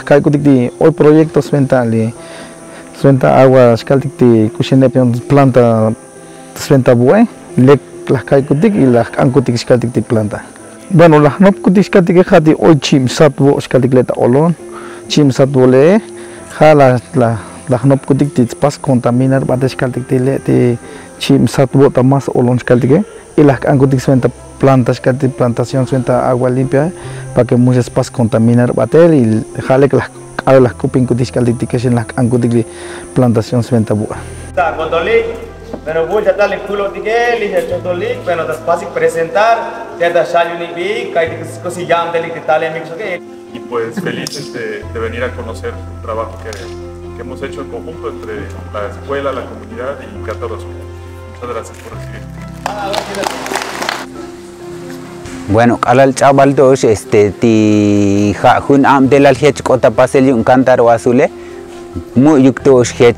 calcutic de hoy proyectos suenta agua calcutic cushene planta suenta bue lek las calcutic y las ancutic calcutic de planta. Bueno, las no cutic calcutic hati hoy chim satbo calcutic leta olon chim satbo le la no cutic pas contaminar bates calcutic de chim satbo tamas olon calcutic y las ancutic suenta plantas que plantación suenta agua limpia para que muchas pas contaminar bater y jale que las cuping cutis que en las ancutic plantación suenta bua. Pero voy a darle culo de que le chotolik, pero das fácil presentar, te da shayuni bi, que così jam de que tal que. Y pues felices de venir a conocer el trabajo que hemos hecho en conjunto entre la escuela, la comunidad y Cátaros. Muchas gracias por recibirnos. Bueno, al chaval dos ti jun am del al hech kota pasel un cantar wasule mu yuktos hech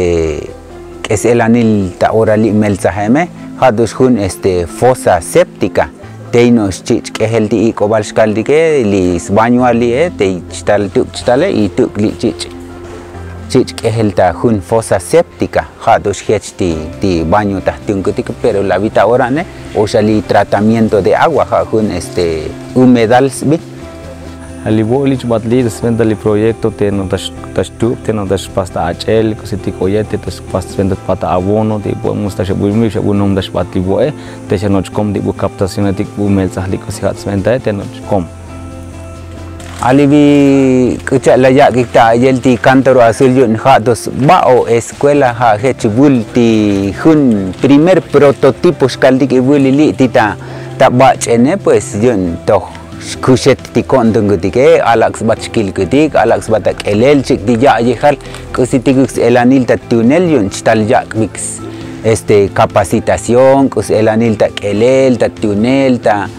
es el anil ta orali melzaheme hados jun fosa séptica teinos chich que helti kobalskal dike lis bañuali te chitale y tukli chich que helta jun fosa séptica hados hech ti baño ta tunkutik pero la vita orane o sali tratamiento de agua jun humedals bi ali bolich batli desvendali proyecto teno das pasta HL cositi coyete tas pasta vendat pata abono de podemos tas bulmi shabunom das batli boe te chanoch com de captación etik bumel sahli cosihat sventa tenoch com ali bi kucha layak kita yelti kantaro azul yun ha dos bao escuela ha hechbul ti jun primer prototipo skaldik ibulili tita tabach ene pues yun toh kushet ti kondung gutike alax batskil gutik alax batak elel chik di ja yehal kusitigus elanil ta tunel yun stal jak mix capacitación kus elanil ta elel ta tunel ta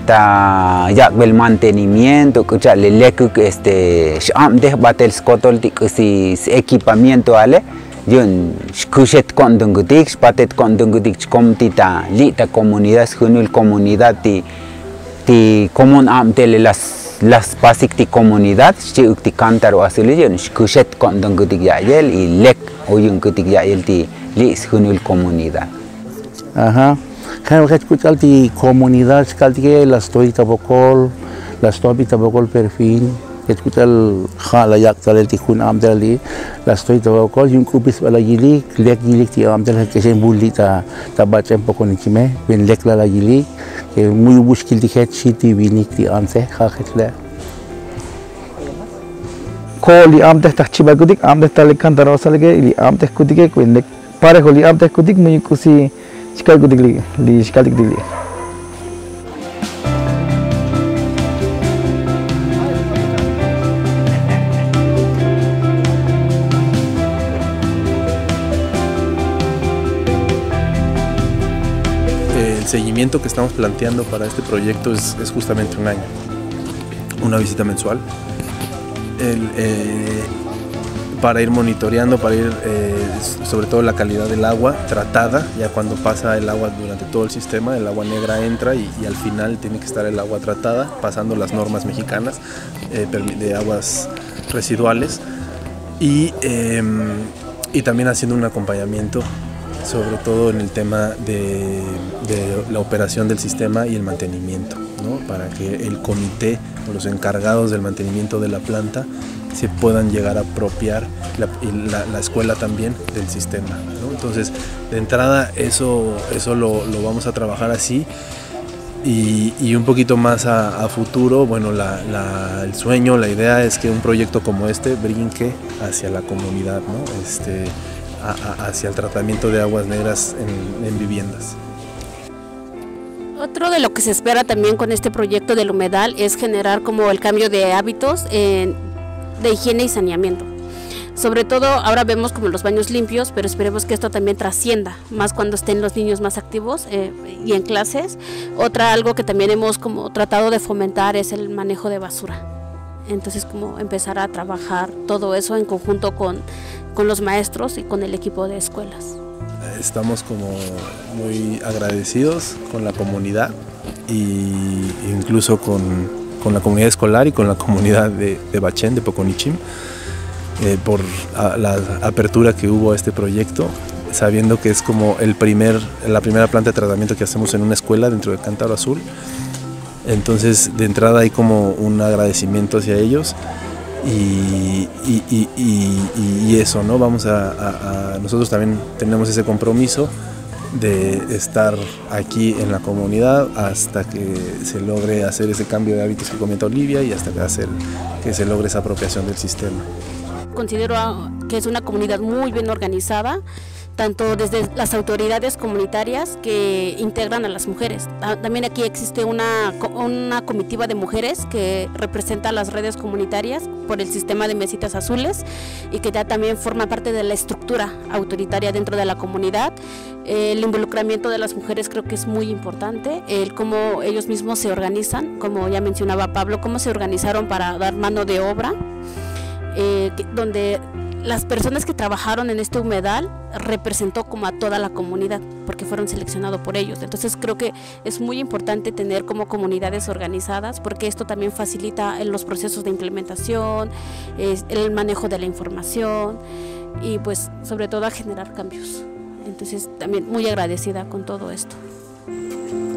yak bel mantenimiento kucha le lekuk sham deh batel skotol ti kusi equipamiento ale yun kushet kondung gutik patet kondung gutik komtita lita comunidad junul comunidad ti comun am tele las basic ti comunidad chi ukti kantaro asilion kushet kondong gutik yael y lek oyun gutik yael ti lis junul comunidad. Ajá. Kan escuchar ti comunidad que las toy tabocol, las toy tabocol perfil, escuchar la yak tal ti kun am dali, las toy tabocol yun kupis bala gilik, lek gilik ti am dal que se bulli ta bacha un poco nichime, ben lek la gilik. Muy muskil di het city winik di amse khakhtle Koli amte ta chiba kudik amte ta lekan tarosale li amte kudike kunek pare holi amte kudik muy kusi skal kudik li skal kudik li. El seguimiento que estamos planteando para este proyecto es justamente un año, una visita mensual, para ir monitoreando, para ir sobre todo la calidad del agua tratada, ya cuando pasa el agua durante todo el sistema, el agua negra entra y al final tiene que estar el agua tratada, pasando las normas mexicanas de aguas residuales y también haciendo un acompañamiento sobre todo en el tema de la operación del sistema y el mantenimiento, ¿no? Para que el comité o los encargados del mantenimiento de la planta se puedan llegar a apropiar la escuela también del sistema, ¿no? Entonces, de entrada eso lo vamos a trabajar así y un poquito más a futuro, bueno, el sueño, la idea es que un proyecto como este brinque hacia la comunidad, ¿no? Hacia el tratamiento de aguas negras en viviendas. Otro de lo que se espera también con este proyecto del humedal es generar como el cambio de hábitos de higiene y saneamiento. Sobre todo ahora vemos como los baños limpios, pero esperemos que esto también trascienda, más cuando estén los niños más activos y en clases. Algo que también hemos como tratado de fomentar es el manejo de basura. Entonces como empezar a trabajar todo eso en conjunto con los maestros y con el equipo de escuelas. Estamos como muy agradecidos con la comunidad e incluso con con la comunidad escolar y con la comunidad de Bachén, de Poconichim, por la apertura que hubo a este proyecto, sabiendo que es como la primera planta de tratamiento que hacemos en una escuela dentro de Cántaro Azul. Entonces, de entrada hay como un agradecimiento hacia ellos y eso, ¿no? Nosotros también tenemos ese compromiso de estar aquí en la comunidad hasta que se logre hacer ese cambio de hábitos que comenta Olivia y hasta que se logre esa apropiación del sistema. Considero que es una comunidad muy bien organizada, tanto desde las autoridades comunitarias que integran a las mujeres. También aquí existe una comitiva de mujeres que representa a las redes comunitarias por el sistema de mesitas azules y que ya también forma parte de la estructura autoritaria dentro de la comunidad. El involucramiento de las mujeres creo que es muy importante, el cómo ellos mismos se organizan, como ya mencionaba Pablo, cómo se organizaron para dar mano de obra, donde las personas que trabajaron en este humedal representó como a toda la comunidad, porque fueron seleccionados por ellos. Entonces creo que es muy importante tener como comunidades organizadas, porque esto también facilita en los procesos de implementación, el manejo de la información y pues sobre todo a generar cambios. Entonces también muy agradecida con todo esto.